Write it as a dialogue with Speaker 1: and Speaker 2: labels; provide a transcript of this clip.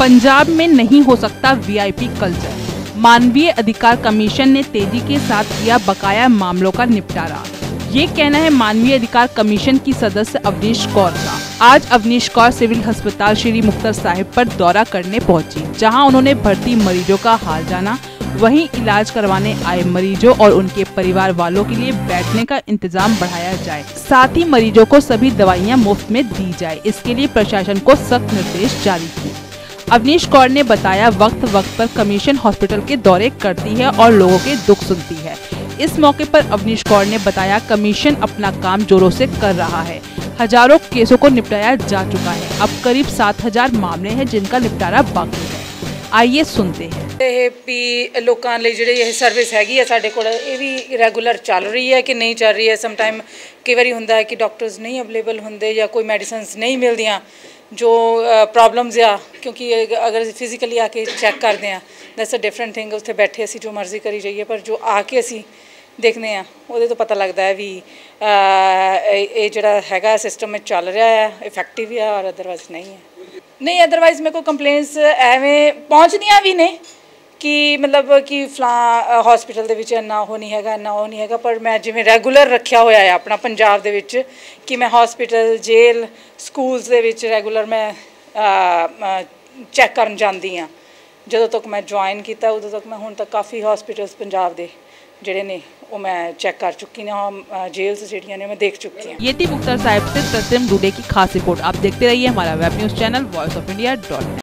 Speaker 1: पंजाब में नहीं हो सकता वीआईपी कल्चर। मानवीय अधिकार कमीशन ने तेजी के साथ किया बकाया मामलों का निपटारा। ये कहना है मानवीय अधिकार कमीशन की सदस्य अवनीश कौर का। आज अवनीश कौर सिविल अस्पताल श्री मुक्तसर साहिब पर दौरा करने पहुंची, जहां उन्होंने भर्ती मरीजों का हाल जाना, वहीं इलाज करवाने आए मरीजों और उनके परिवार वालों के लिए बैठने का इंतजाम बढ़ाया जाए, साथ ही मरीजों को सभी दवाइयां मुफ्त में दी जाए, इसके लिए प्रशासन को सख्त निर्देश जारी किए। अवनीश कौर ने बताया, वक्त वक्त पर कमीशन हॉस्पिटल के दौरे करती है और लोगों के दुख सुनती है। इस मौके पर अवनीश कौर ने बताया, कमीशन अपना काम जोरों से कर रहा है। हजारों केसों को निपटाया जा चुका है। अब करीब 7000 मामले हैं जिनका निपटारा बाकी है। आइए सुनते हैं।
Speaker 2: लोगों ਲਈ ਜਿਹੜੀ ਇਹ ਸਰਵਿਸ ਹੈਗੀ ਹੈ ਸਾਡੇ ਕੋਲ, ਇਹ ਵੀ ਰੈਗੂਲਰ ਚੱਲ ਰਹੀ ਹੈ ਕਿ ਨਹੀਂ ਚੱਲ ਰਹੀ ਹੈ। ਸਮ ਟਾਈਮ ਕਈ ਵਾਰੀ ਹੁੰਦਾ ਹੈ ਕਿ ਡਾਕਟਰਸ ਨਹੀਂ ਅਵੇਲੇਬਲ ਹੁੰਦੇ ਜਾਂ ਕੋਈ ਮੈਡੀਸਿਨਸ नहीं मिलदियाँ जो प्रॉब्लम्स आ, क्योंकि अगर फिजिकली आके चैक करते हैं दैट्स अ डिफरेंट थिंग। उत्थे बैठे असी जो मर्जी करी जाइए, पर जो आके असी देखते हैं वो तो पता लगता है भी ये जोड़ा हैगा सिस्टम में चल रहा है, इफेक्टिव है और अदरवाइज नहीं। अदरवाइज मेरे को कंप्लेंट्स एवें पहुँचदियाँ भी ने कि मतलब कि फलां हॉस्पिटल दे विच इन्ना वो नहीं हैगा, इन्ना वो नहीं हैगा, पर मैं जिवें रेगूलर रखा होया है अपना पंजाब दे विच कि मैं हॉस्पिटल, जेल, स्कूल्स दे विच रेगूलर मैं चैक करन जांदी हाँ। जदों तक मैं ज्वाइन किया उदों तक मैं हुण तक काफ़ी हॉस्पिटल्स पंजाब दे जिहड़े ने वो मैं चेक कर चुकी हूँ, जेल्स जिहड़ियां ने मैं देख चुकी हूँ।
Speaker 1: ये थी मुक्तसर साहिब से तस्लीम डूडे की खास रिपोर्ट। आप देखते रहिए हमारा वेब न्यूज़ चैनल voiceofindia.net।